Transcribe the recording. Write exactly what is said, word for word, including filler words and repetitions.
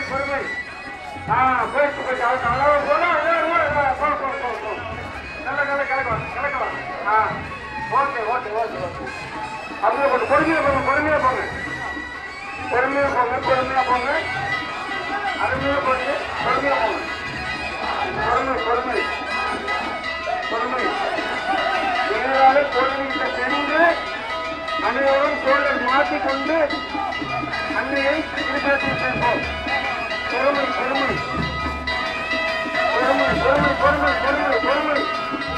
பொறுமை. ஆ போயிட்டு போயிட்டு அவருக்கு அளவு போகலாம். போ போ போ போ நல்ல நல்ல கிளக்கலாம் கிளக்கலாம். ஆ ஓகே ஓகே ஓகே ஓகே. அப்படியே போட்டு பொறுமையாக போங்க பொறுமையாக போங்க பொறுமையாக போங்க பொறுமையாக போங்க அருமையாக போங்க பொறுமையாக போங்க. பொறுமை பொறுமை பொறுமை. எங்களாலே தோல்விகிட்ட தெரிந்து அனைவரும் தோல்லை மாற்றிக்கொண்டு அன்னையை திருப்பி சேர்ப்போம். பொறுமை பொறுமை பொறுமை பொறுமை பொறுமை பொறுமை பொறுமை